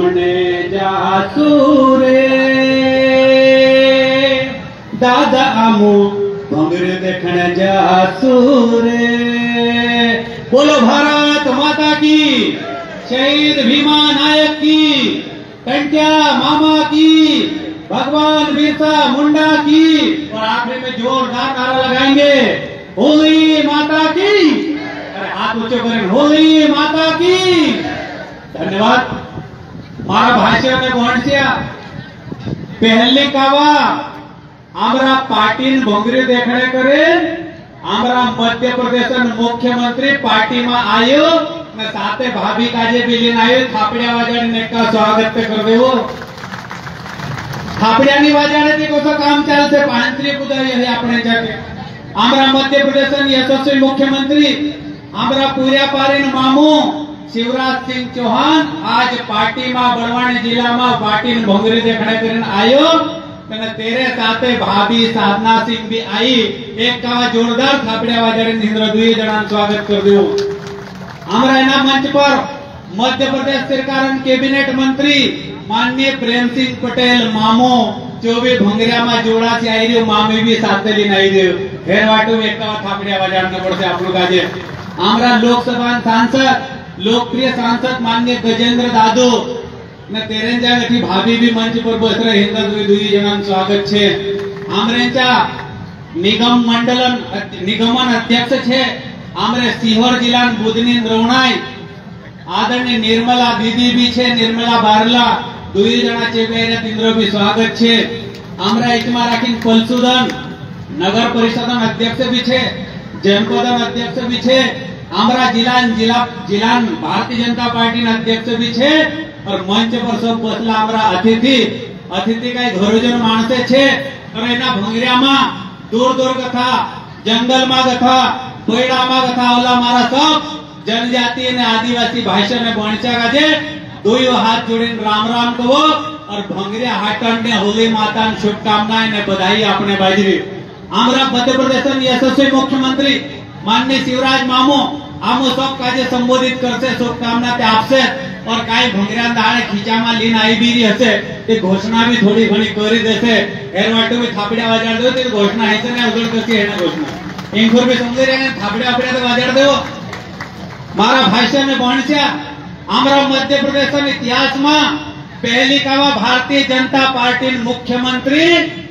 घूमने जासू रे दादा आमू भंगरे देखने जासू रे। बोलो भारत माता की, शहीद भीमा नायक की, टंट्या मामा की, भगवान बिरसा मुंडा की। और आखिरी में जोरदार नारा लगाएंगे, होली माता की। अरे हाथ ऊंचे करें, होली माता की। धन्यवाद। मारा भाषण में गोंडसिया पहले कावा आमरा पाटील भोंगरे देखने करे, आमरा मध्य प्रदेश मुख्यमंत्री पार्टी में आयो ने साथे भाभी काजे भी लेने आयो। थापड़िया वाजाने का स्वागत कर देवो। थापड़ियानी वाजाने थी कसं काम चालते पांचरी कुदाई है अपने जाके। आमरा मध्य प्रदेश यशस्वी मुख्यमंत्री आमरा पूर्या पारीन मामू शिवराज सिंह चौहान आज पार्टी में बड़वानी जिला में पाटील भोंगरे देखने करने आयो। तेरे साथे भाभी साधना सिंह भी आई। एक का जोरदार थापड़िया वाजाने इंद्र दुई जन स्वागत कर दो। हमारा मंच पर मध्य प्रदेश सरकार कैबिनेट मंत्री माननीय प्रेम सिंह पटेल मामो जो भी भंगरिया में जोड़ा से आई रही मामी भी साथे लेने आई रही। हेर वाटू में एक थापड़िया वाजाने पड़ते आप लोग आज। हमारा लोकसभा सांसद लोकप्रिय सांसद माननीय गजेंद्र दादू ने तेरेंजा गठी भाभी भी मंच पर बस रहे हिंदा दुई जन स्वागत छे। आमरेंचा निगम मंडलन निगमन अध्यक्ष छे आमरे सीहोर जिला बुधनी द्रोणाई आदरणीय निर्मला दीदी भी छे, निर्मला बारला दुई जना चेवेरे तिंद्रो भी स्वागत छे। आमरा इचमा राखीन पलसुदन नगर परिषद अध्यक्ष भी छे, जनपद अध्यक्ष भी छे, आमरा जिला भारतीय जनता पार्टी अध्यक्ष भी छे। और मंच पर सब बसला आमरा अतिथि का घरोजन माणसे छे। और एना भंगरिया में दूर दूर कथा जंगल में कथा बैड़ा में कथा ओला मारा सब जनजाति ने आदिवासी भाषा में बणचा गाजे दुई हाथ जोड़े राम राम कहो। और भंगरिया हाटन ने होली माता शुभकामनाएं ने बधाई अपने बाजरी। आमरा मध्य प्रदेश यशस्वी मुख्यमंत्री माननीय शिवराज मामू आमो सब काजे संबोधित करते शुभकामना ते आपसे। और काई भंगरिया दाड़े खींचा में लीन आई भी रही हसे ते घोषणा भी थोड़ी घणी करी देसे। एर वाटो में थापड़िया वाजाड़ दो ते घोषणा है से ने उगड़ कसी है ना घोषणा इंखुर भी समझे रहे ने थापड़िया आपड़िया तो वाजाड़ दो। मारा भाषण में बणस्या आमरा मध्य प्रदेश के इतिहास में पहली कावा भारतीय जनता पार्टी मुख्यमंत्री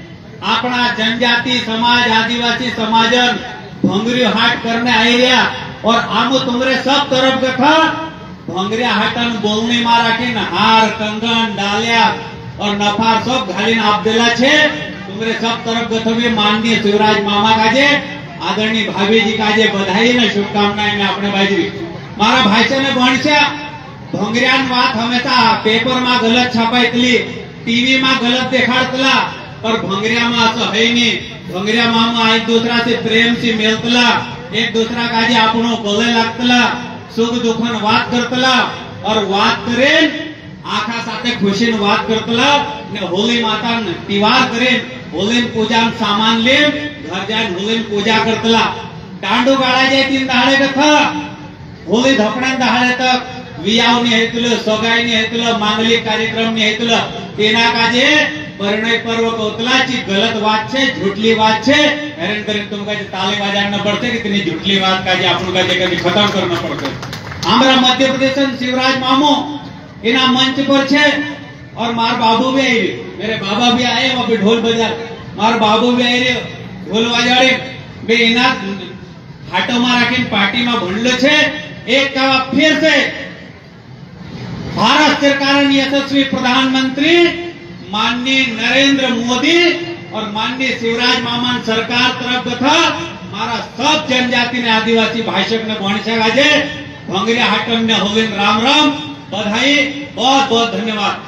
अपना जनजाति समाज आदिवासी समाजन भंगरिया हाट करने आई रहा। और आमो तुमरे सब तरफ कथा भंगरिया हाटन बोलनी में राखीन हार कंगन डालिया और नफार सब घालीन आप देला छे। तुमरे सब तरफ गथवी माननीय शिवराज मामा काजे आदरणीय भाभी जी काजे बधाई ने शुभकामनाएं में अपने बाजरी। मारा भाषण में बणस्या भंगरियान बात हमेशा पेपर में गलत छापायतली टीवी में गलत देखाड़तला। और भंगरिया में असो है नहीं। भंगरिया मामा एक दूसरा से प्रेम से मिलतला, एक दूसरा काजे आपनो गले लागतला, सुख दुखन बात करतला। और बात करें आखा साथे खुशी बात करतला ने होली माता तिवार करें होली पूजा सामान ले घर जाए होली पूजा करतला। दांडू गाड़ा जाए तीन दहाड़े कथा होली धपड़ा दहाड़े तक वियाव नहीं हेतुल सगाई नहीं हेतुल मांगलिक कार्यक्रम नहीं हेतुल तेना काजे परिणय पर्व कोतलाची गलत बात छे झूठली बात छे। हैरान करें तुम काजे ताली बजाना पड़ते कि इतनी झूठली बात काजे आपन काजे कभी खत्म करना पड़ते। हमारा मध्य प्रदेश शिवराज मामू इना मंच पर छे। और मार बाबू भी आई मेरे बाबा भी आए वहां पे ढोल बजा मार बाबू भी आई ढोल बजाड़े बे इना हाटो में राखीन पार्टी में भंडलो छे। एक का फिर से भारत सरकार यशस्वी प्रधानमंत्री माननीय नरेंद्र मोदी और माननीय शिवराज मामा सरकार तरफ कथा मारा सब जनजाति ने आदिवासी भाषक ने भणस्या गाजे भंगरिया हाटन ने होली राम राम बधाई बहुत बहुत धन्यवाद।